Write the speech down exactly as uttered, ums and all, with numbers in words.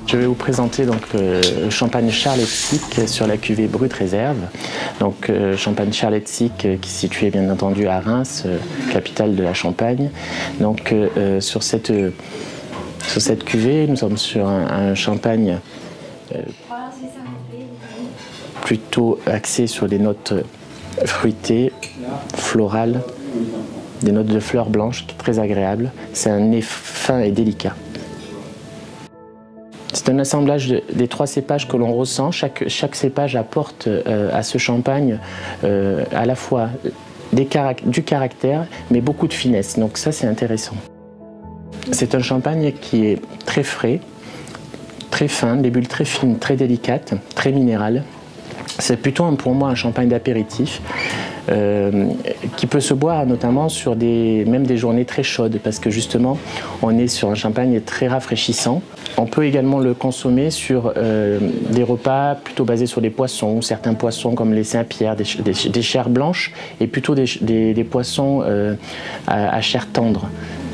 Je vais vous présenter donc euh, le champagne Charles-Hetzig sur la cuvée Brut Réserve. Donc euh, champagne Charles-Hetzig euh, qui est situé bien entendu à Reims, euh, capitale de la Champagne. Donc euh, sur cette euh, sur cette cuvée, nous sommes sur un, un champagne euh, plutôt axé sur des notes fruitées, florales, des notes de fleurs blanches très agréables. C'est un nez fin et délicat. C'est un assemblage de, des trois cépages que l'on ressent. Chaque, chaque cépage apporte euh, à ce champagne euh, à la fois des caract du caractère, mais beaucoup de finesse. Donc ça, c'est intéressant. C'est un champagne qui est très frais, très fin, des bulles très fines, très délicates, très minérales. C'est plutôt pour moi un champagne d'apéritif. Euh, qui peut se boire notamment sur des, même des journées très chaudes parce que justement on est sur un champagne très rafraîchissant. On peut également le consommer sur euh, des repas plutôt basés sur des poissons, certains poissons comme les Saint-Pierre, des, des, des chairs blanches et plutôt des, des, des poissons euh, à, à chair tendre.